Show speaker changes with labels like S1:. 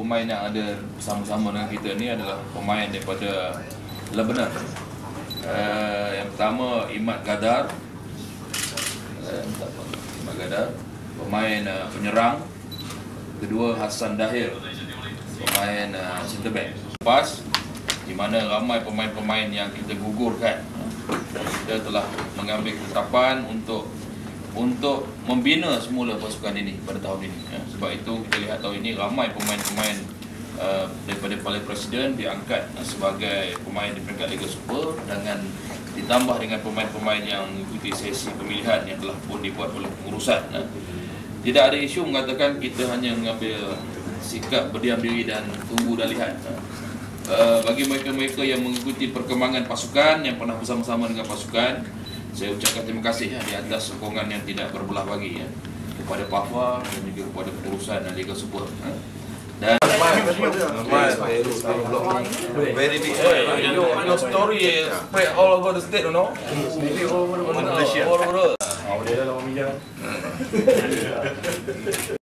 S1: pemain yang ada bersama-sama dengan kita ni adalah pemain daripada Lebanon. Yang pertama Imad Gadar, pemain penyerang. Kedua Hassan Dahir, pemain center back. Lepas di mana ramai pemain-pemain yang kita gugurkan, kita telah mengambil ketetapan untuk membina semula pasukan ini pada tahun ini. Sebab itu kita lihat tahun ini ramai pemain-pemain daripada Paling Presiden diangkat sebagai pemain di peringkat Liga Super, dengan ditambah dengan pemain-pemain yang mengikuti sesi pemilihan yang telah pun dibuat oleh pengurusan. Tidak ada isu mengatakan kita hanya mengambil sikap berdiam diri dan tunggu dan lihat. Bagi mereka-mereka yang mengikuti perkembangan pasukan, yang pernah bersama-sama dengan pasukan, saya ucapkan terima kasih di atas sokongan yang tidak berbelah bagi kepada PAFA dan juga kepada pengurusan Liga Super. Dan
S2: very big
S3: your story is spread all over the state, you know? Maybe all over Malaysia. All over.